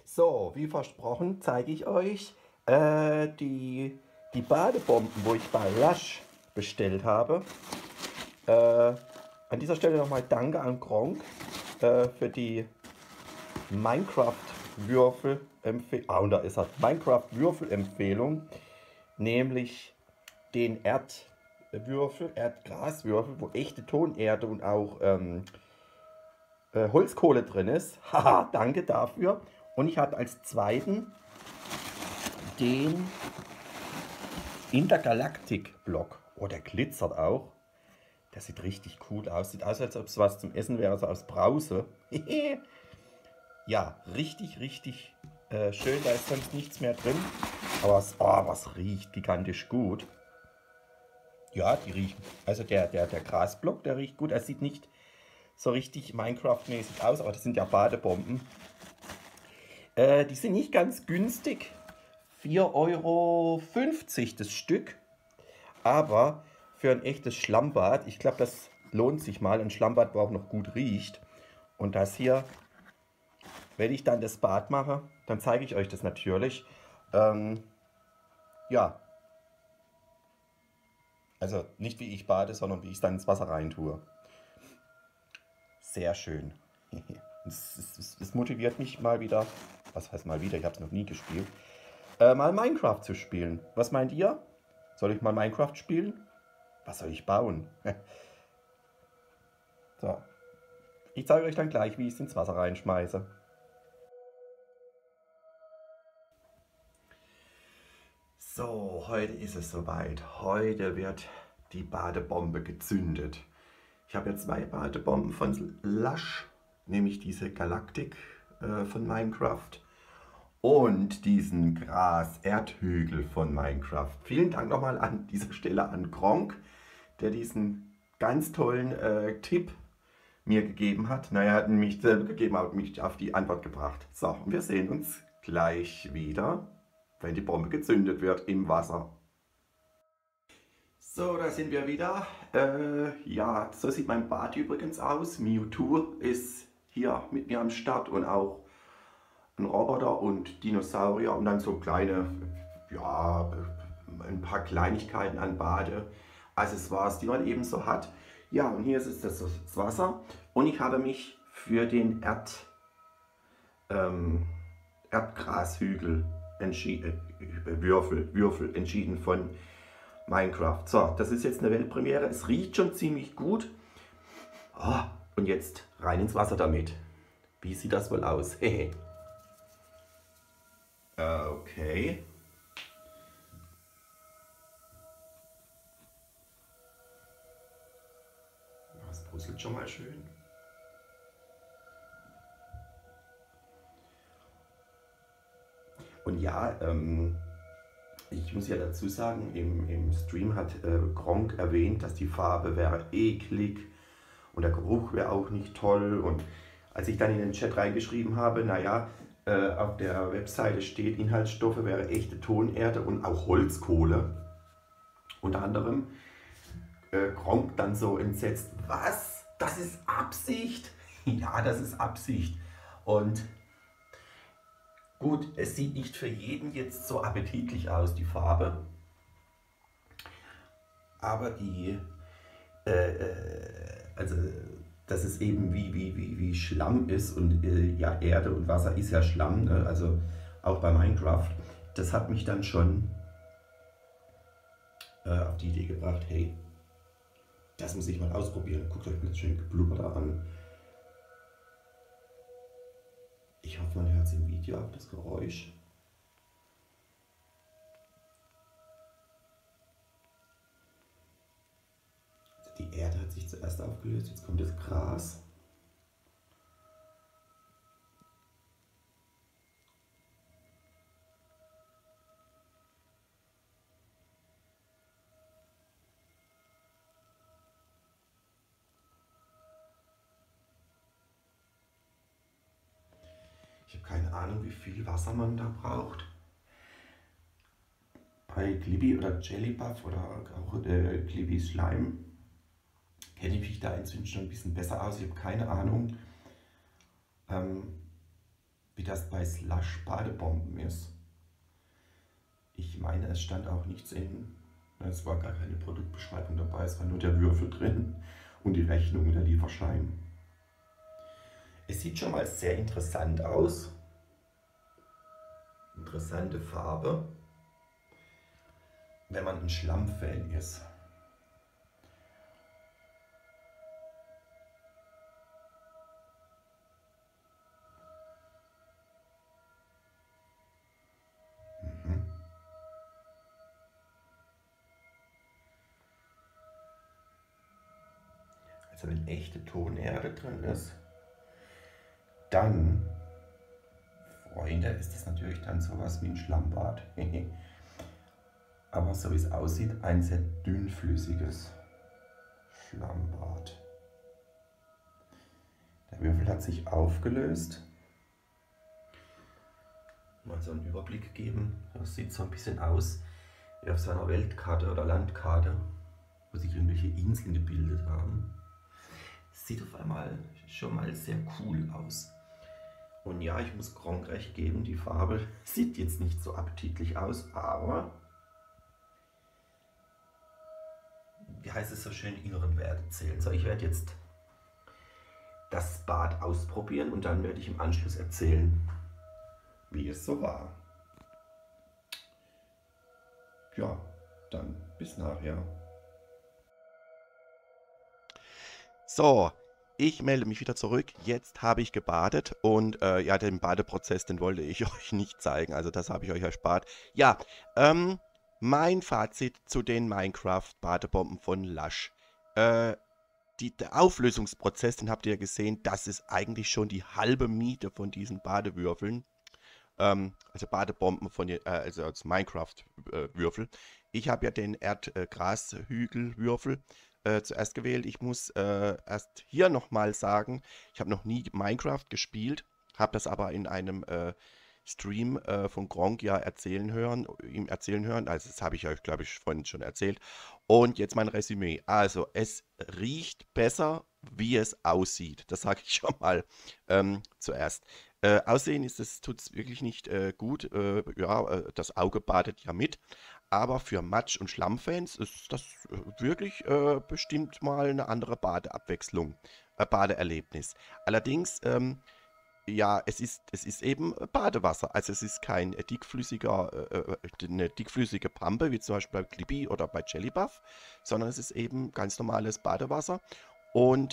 So, wie versprochen, zeige ich euch die Badebomben, wo ich bei Lush bestellt habe. An dieser Stelle nochmal Danke an Gronkh für die Minecraft-Würfel-Empfehlung. Und da ist er. Minecraft-Würfel-Empfehlung, nämlich den Erdgraswürfel, wo echte Tonerde und auch Holzkohle drin ist. Haha, danke dafür. Und ich hatte als zweiten den Intergalactic-Block. Oh, der glitzert auch. Der sieht richtig cool aus. Sieht aus, als ob es was zum Essen wäre, so aus Brause. Ja, richtig schön. Da ist sonst nichts mehr drin. Aber was riecht gigantisch gut. Ja, die riechen. Also der Grasblock, der riecht gut. Er sieht nicht so richtig Minecraft-mäßig aus, aber das sind ja Badebomben. Die sind nicht ganz günstig. 4,50 € das Stück. Aber für ein echtes Schlammbad, ich glaube, das lohnt sich mal. Ein Schlammbad, wo auch noch gut riecht. Und das hier, wenn ich dann das Bad mache, dann zeige ich euch das natürlich. Ja. Also nicht wie ich bade, sondern wie ich es dann ins Wasser rein tue. Sehr schön. Es motiviert mich mal wieder, was heißt mal wieder, ich habe es noch nie gespielt, mal Minecraft zu spielen. Was meint ihr? Soll ich mal Minecraft spielen? Was soll ich bauen? So. Ich zeige euch dann gleich, wie ich es ins Wasser reinschmeiße. So, heute ist es soweit. Heute wird die Badebombe gezündet. Ich habe jetzt zwei Badebomben von Lush, nämlich diese Galactic von Minecraft und diesen Gras-Erdhügel von Minecraft. Vielen Dank nochmal an dieser Stelle an Gronkh, der diesen ganz tollen Tipp mir gegeben hat. Naja, er hat mich selber gegeben, aber mich auf die Antwort gebracht. So, und wir sehen uns gleich wieder, wenn die Bombe gezündet wird im Wasser. So, da sind wir wieder. Ja, so sieht mein Bad übrigens aus. Mewtwo ist hier mit mir am Start und auch ein Roboter und Dinosaurier und dann so kleine, ja, ein paar Kleinigkeiten an Bade-Accessoires, die man eben so hat. Ja, und hier ist das Wasser und ich habe mich für den Erdgrashügel Würfel entschieden von Minecraft. So, das ist jetzt eine Weltpremiere. Es riecht schon ziemlich gut. Oh, und jetzt rein ins Wasser damit. Wie sieht das wohl aus? Okay. Das bröselt schon mal schön. Und ja, ich muss ja dazu sagen, im Stream hat Gronkh erwähnt, dass die Farbe wäre eklig und der Geruch wäre auch nicht toll. Und als ich dann in den Chat reingeschrieben habe, naja, auf der Webseite steht, Inhaltsstoffe wäre echte Tonerde und auch Holzkohle. Unter anderem Gronkh dann so entsetzt, was? Das ist Absicht? Ja, das ist Absicht. Und gut, es sieht nicht für jeden jetzt so appetitlich aus, die Farbe. Aber also, dass es eben wie Schlamm ist und ja, Erde und Wasser ist ja Schlamm, ne? Also auch bei Minecraft. Das hat mich dann schon auf die Idee gebracht, hey, das muss ich mal ausprobieren. Guckt euch das schöne Geblubber da an. Ich hoffe, man hört es im Video auch, das Geräusch. Also die Erde hat sich zuerst aufgelöst, jetzt kommt das Gras. Ich habe keine Ahnung, wie viel Wasser man da braucht. Bei Glibi oder Jellybuff oder auch Glibi Slime kenne ich mich da inzwischen schon ein bisschen besser aus. Ich habe keine Ahnung, wie das bei Slush Badebomben ist. Ich meine, es stand auch nichts in, es war gar keine Produktbeschreibung dabei, es war nur der Würfel drin und die Rechnung und der Lieferschein. Es sieht schon mal sehr interessant aus. Interessante Farbe, wenn man ein Schlammfan ist. Also wenn echte Tonerde drin ist, dann, Freunde, ist das natürlich dann sowas wie ein Schlammbad. Aber so wie es aussieht, ein sehr dünnflüssiges Schlammbad. Der Würfel hat sich aufgelöst. Mal so einen Überblick geben. Das sieht so ein bisschen aus wie auf so einer Weltkarte oder Landkarte, wo sich irgendwelche Inseln gebildet haben. Sieht auf einmal schon mal sehr cool aus. Und ja, ich muss Gronkh recht geben, die Farbe sieht jetzt nicht so appetitlich aus, aber wie heißt es so schön, inneren Werte zählen. So, ich werde jetzt das Bad ausprobieren und dann werde ich im Anschluss erzählen, wie es so war. Ja, dann bis nachher. So, ich melde mich wieder zurück. Jetzt habe ich gebadet und ja, den Badeprozess, den wollte ich euch nicht zeigen. Also das habe ich euch erspart. Ja, mein Fazit zu den Minecraft-Badebomben von Lush. Der Auflösungsprozess, den habt ihr ja gesehen, das ist eigentlich schon die halbe Miete von diesen Badewürfeln. Also Badebomben also als Minecraft-Würfel. Ich habe ja den Erdgrashügelwürfel zuerst gewählt. Ich muss erst hier nochmal sagen, ich habe noch nie Minecraft gespielt, habe das aber in einem Stream von Gronkh ja ihm erzählen hören. Also das habe ich euch, glaube ich, vorhin schon erzählt. Und jetzt mein Resümee. Also es riecht besser, wie es aussieht. Das sage ich schon mal zuerst. Aussehen tut es wirklich nicht gut. Das Auge badet ja mit. Aber für Matsch- und Schlammfans ist das wirklich bestimmt mal eine andere Badeabwechslung, Badeerlebnis. Allerdings, ja, es ist eben Badewasser. Also es ist kein eine dickflüssige Pampe, wie zum Beispiel bei Clippy oder bei Jellybuff, sondern es ist eben ganz normales Badewasser. Und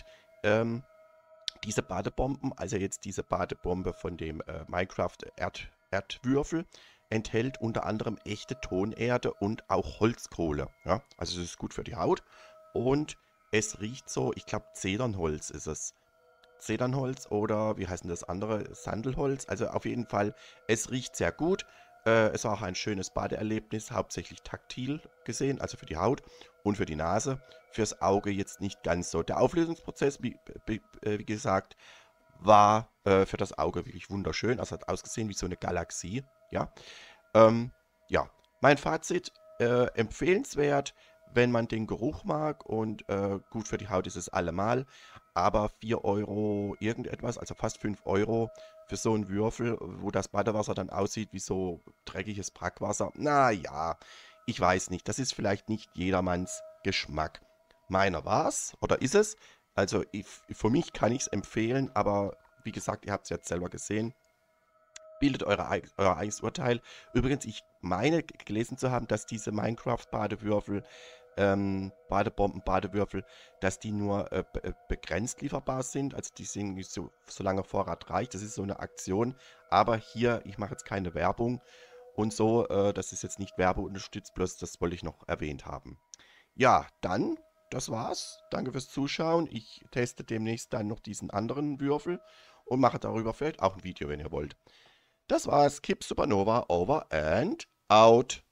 diese Badebomben, also jetzt diese Badebombe von dem Minecraft Erdwürfel, enthält unter anderem echte Tonerde und auch Holzkohle. Ja? Also es ist gut für die Haut und es riecht so, ich glaube Zedernholz ist es. Zedernholz oder wie heißt denn das andere? Sandelholz. Also auf jeden Fall, es riecht sehr gut. Es war auch ein schönes Badeerlebnis, hauptsächlich taktil gesehen, also für die Haut und für die Nase. Fürs Auge jetzt nicht ganz so. Der Auflösungsprozess, wie gesagt, war für das Auge wirklich wunderschön. Also hat ausgesehen wie so eine Galaxie. Ja, ähm, ja. Mein Fazit, empfehlenswert, wenn man den Geruch mag und gut für die Haut ist es allemal. Aber 4 Euro irgendetwas, also fast 5 Euro für so einen Würfel, wo das Badewasser dann aussieht wie so dreckiges Brackwasser. Naja, ich weiß nicht. Das ist vielleicht nicht jedermanns Geschmack. Meiner war's oder ist es? Also für mich kann ich es empfehlen, aber wie gesagt, ihr habt es jetzt selber gesehen. Bildet euer eigenes Urteil. Übrigens, ich meine gelesen zu haben, dass diese Minecraft-Badewürfel, Badebomben, Badewürfel, dass die nur begrenzt lieferbar sind. Also die sind nicht so, solange Vorrat reicht. Das ist so eine Aktion. Aber hier, ich mache jetzt keine Werbung und so. Das ist jetzt nicht werbeunterstützt, bloß das wollte ich noch erwähnt haben. Ja, dann, das war's. Danke fürs Zuschauen. Ich teste demnächst dann noch diesen anderen Würfel und mache darüber vielleicht auch ein Video, wenn ihr wollt. Das war's. Kip Supernova over and out.